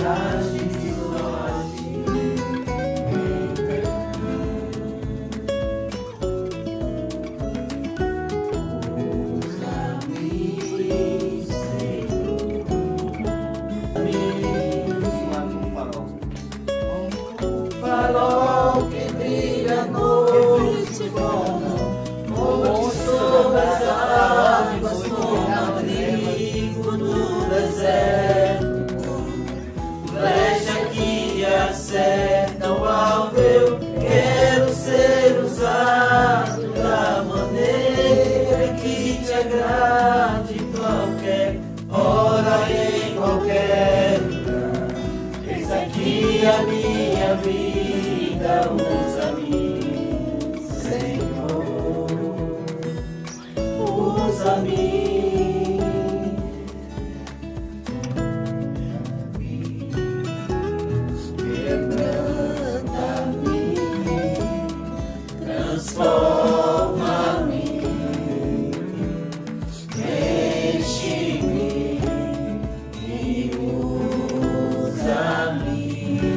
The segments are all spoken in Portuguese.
Farol que brilha à noite, monte sobre as águas, como abrigo no deserto, flecha que acerta o alvo. Eu quero ser usado da maneira que te agrade, em qualquer hora e em qualquer lugar. Eis aqui a minha vida, usa-me, Senhor, usa-me. Quebranta-me, transforma-me, enche-me e usa-me.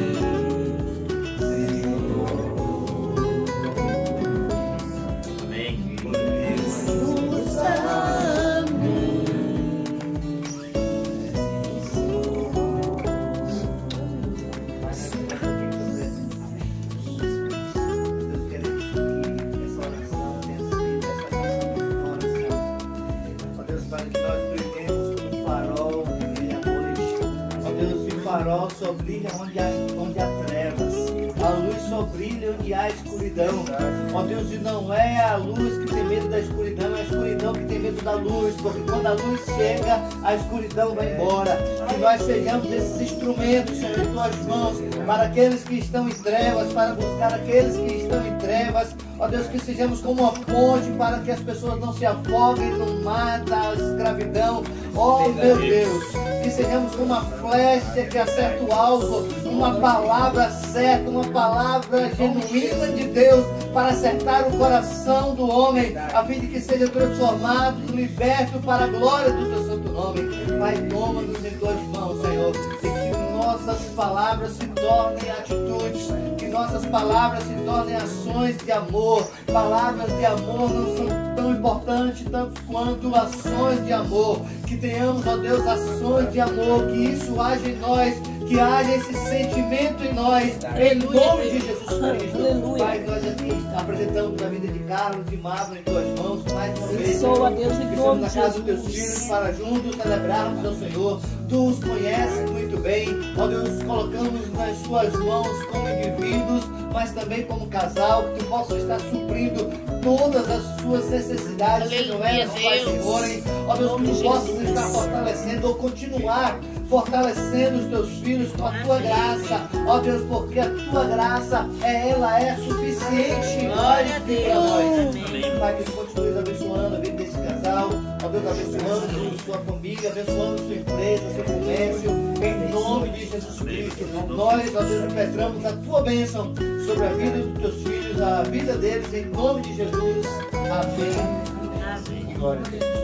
Farol só brilha onde há trevas, a luz só brilha onde há escuridão. Ó Deus, e não é a luz que tem medo da escuridão, é a escuridão que tem medo da luz, porque quando a luz chega, a escuridão vai embora. Que nós sejamos esses instrumentos, Senhor, em tuas mãos, para aqueles que estão em trevas, para buscar aqueles que estão em trevas. Ó Deus, que sejamos como uma ponte para que as pessoas não se afoguem no mar da escravidão. Ó meu Deus, que sejamos como uma flecha que acerta o alvo, uma palavra certa, uma palavra genuína de Deus para acertar o coração do homem, a fim de que seja transformado, liberto para a glória do teu santo nome. Pai, toma-nos em tuas mãos, Senhor, e que nossas palavras se tornem atitudes, que nossas palavras se tornem ações de amor. Palavras de amor não são tão importantes tanto quanto ações de amor. Que tenhamos, ó Deus, ações de amor, que isso haja em nós, que haja esse sentimento em nós, em nome de Jesus Cristo. Aleluia. Pai, nós aqui apresentamos a vida de Carlos e Mabra em tuas mãos, mais uma vez. Abençoa, Deus, em Que nome estamos na de casa dos teus Jesus. filhos para juntos celebrarmos ao Senhor. Tu os conheces muito bem, ó Deus, nos colocamos nas suas mãos como indivíduos, mas também como casal, que tu possa estar suprindo todas as suas necessidades, que não elas, Pai, Senhor. Ó Deus, que tu possas estar fortalecendo ou continuar fortalecendo os teus filhos com a tua graça, ó Deus, porque a tua graça, ela é suficiente para nós. Pai, que tu continues abençoando a vida desse casal, ó Deus, abençoando sua família, abençoando sua empresa, seu comércio, em nome de Jesus Cristo. Nós, ó Deus, impetramos a tua bênção sobre a vida dos teus filhos, a vida deles, em nome de Jesus. Amém. Amém. Glória a Deus.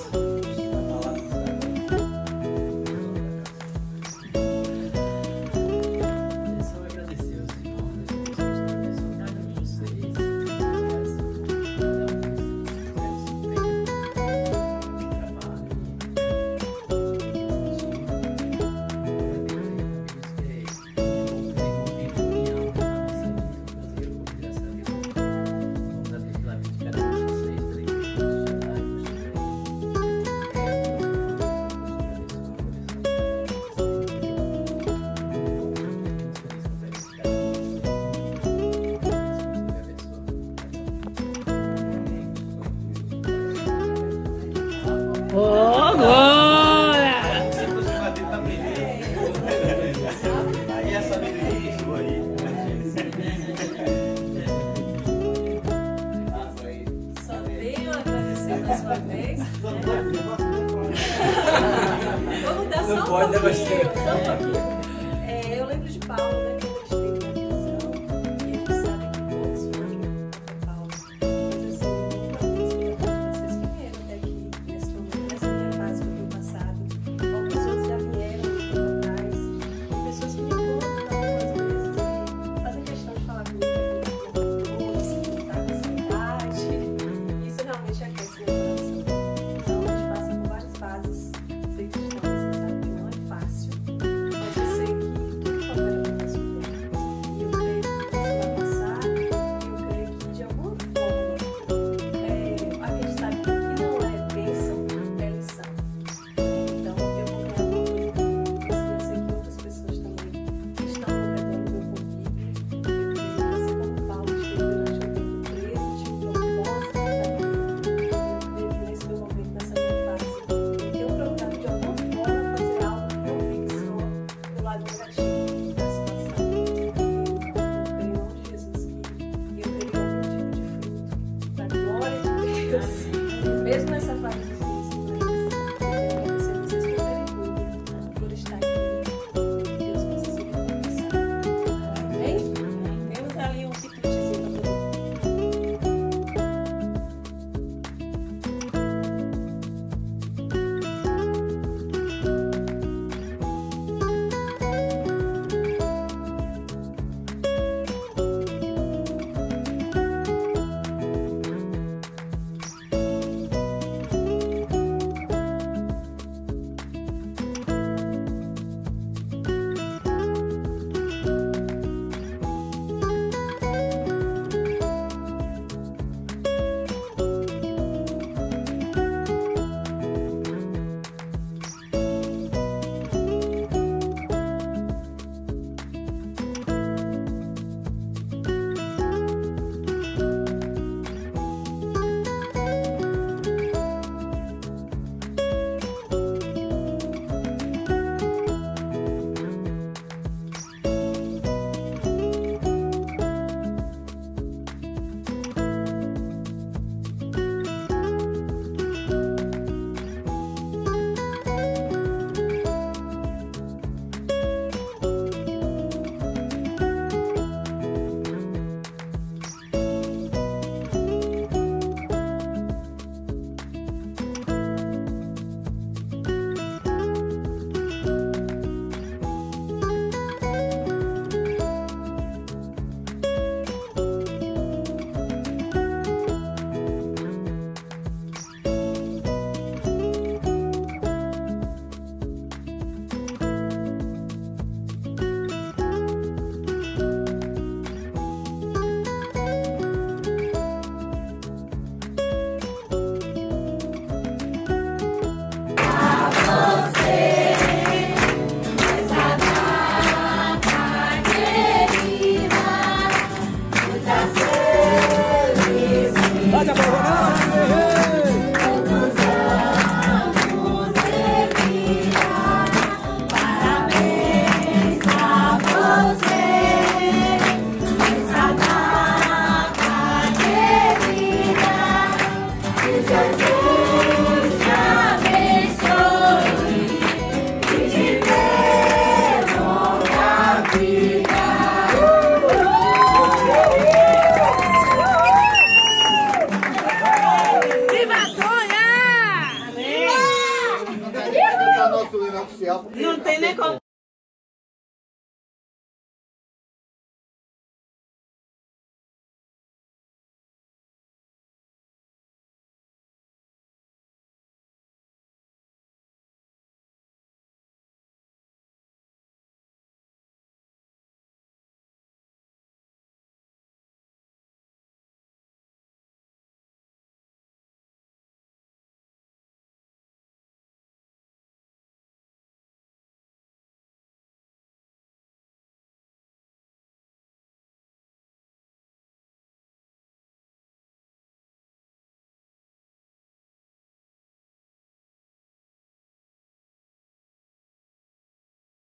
Oh, glória! Aí essa menina sua aí. Só tenho a agradecer mais uma vez. Vamos dar só um pouquinho. Só um pouquinho. Eu lembro de Paulo, né? Quando ele esteve na prisão, e a gente sabe que todos foram para Paulo. Mas assim, vocês que vieram até aqui nessa minha fase que eu tenho passado, alguns outros já vieram atrás, pessoas faz uma gratidão.